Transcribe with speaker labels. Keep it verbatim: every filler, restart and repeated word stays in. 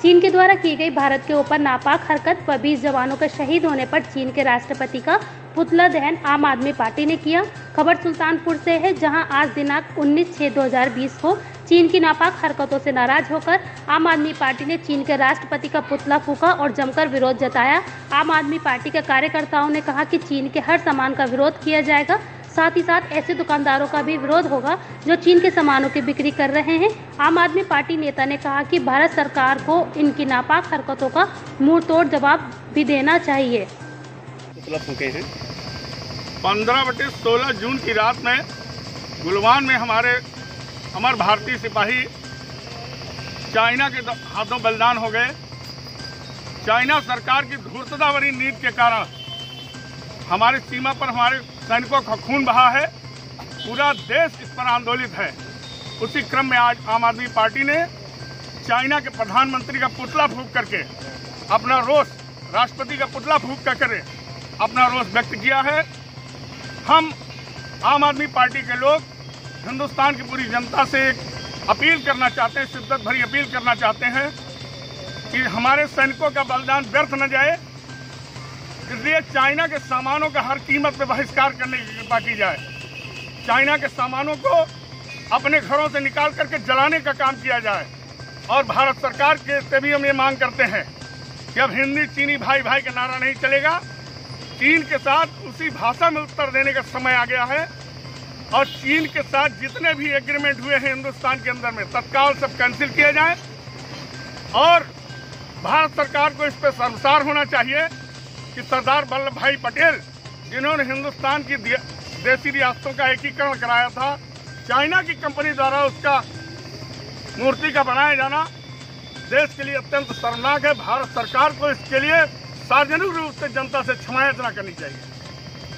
Speaker 1: चीन के द्वारा की गई भारत के ऊपर नापाक हरकत व बीस जवानों के शहीद होने पर चीन के राष्ट्रपति का पुतला दहन आम आदमी पार्टी ने किया। खबर सुल्तानपुर से है, जहां आज दिनांक उन्नीस छह दो हज़ार बीस को चीन की नापाक हरकतों से नाराज होकर आम आदमी पार्टी ने चीन के राष्ट्रपति का पुतला फूंका और जमकर विरोध जताया। आम आदमी पार्टी के कार्यकर्ताओं ने कहा कि चीन के हर सामान का विरोध किया जाएगा, साथ ही साथ ऐसे दुकानदारों का भी विरोध होगा जो चीन के सामानों की बिक्री कर रहे हैं। आम आदमी पार्टी नेता ने कहा कि भारत सरकार को इनकी नापाक हरकतों का मुंह तोड़ जवाब भी देना चाहिए।
Speaker 2: पंद्रह बटे सोलह जून की रात में गुलवान में हमारे अमर भारतीय सिपाही चाइना के हाथों बलिदान हो गए। चाइना सरकार की धूर्तता भरी नीति के कारण हमारी सीमा पर हमारे सैनिकों का खून बहा है। पूरा देश इस पर आंदोलित है। उसी क्रम में आज आम आदमी पार्टी ने चाइना के प्रधानमंत्री का पुतला फूंक करके अपना रोष, राष्ट्रपति का पुतला फूंक करके अपना रोष व्यक्त किया है। हम आम आदमी पार्टी के लोग हिंदुस्तान की पूरी जनता से एक अपील करना चाहते हैं, शिद्दत भरी अपील करना चाहते हैं कि हमारे सैनिकों का बलिदान व्यर्थ न जाए। इसलिए चाइना के सामानों का हर कीमत पर बहिष्कार करने की कृपा की जाए। चाइना के सामानों को अपने घरों से निकाल करके जलाने का काम किया जाए। और भारत सरकार के से भी हम ये मांग करते हैं कि अब हिंदी चीनी भाई भाई का नारा नहीं चलेगा। चीन के साथ उसी भाषा में उत्तर देने का समय आ गया है और चीन के साथ जितने भी एग्रीमेंट हुए हैं हिंदुस्तान के अंदर में तत्काल सब कैंसिल किए जाएं। और भारत सरकार को इस पर शर्मसार होना चाहिए कि सरदार वल्लभ भाई पटेल, जिन्होंने हिंदुस्तान की देशी रियासतों का एकीकरण कराया था, चाइना की कंपनी द्वारा उसका मूर्ति का बनाया जाना देश के लिए अत्यंत शर्मनाक है। भारत सरकार को इसके लिए सार्वजनिक रूप से जनता से क्षमा याचना करनी चाहिए।